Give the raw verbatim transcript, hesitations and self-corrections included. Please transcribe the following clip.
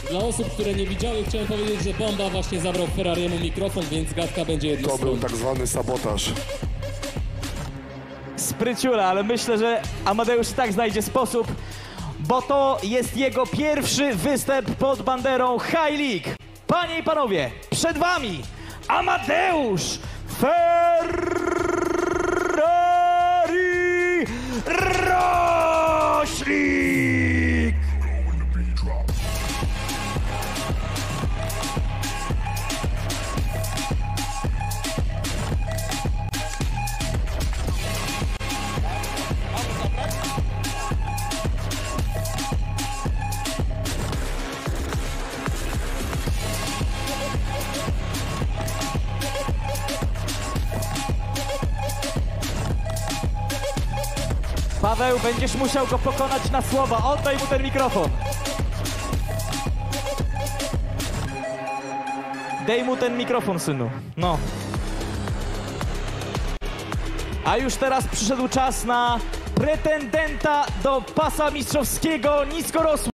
Dla osób, które nie widziały, chciałem powiedzieć, że Bomba właśnie zabrał Ferrariemu mikrofon, więc gadka będzie jednostronna. To był tak zwany sabotaż. Spryciula, ale myślę, że Amadeusz tak znajdzie sposób, bo to jest jego pierwszy występ pod banderą High League. Panie i panowie, przed wami Amadeusz Ferrari Roślik! Paweł, będziesz musiał go pokonać na słowa. Oddaj mu ten mikrofon. Daj mu ten mikrofon, synu. No. A już teraz przyszedł czas na pretendenta do pasa mistrzowskiego niskorosłych.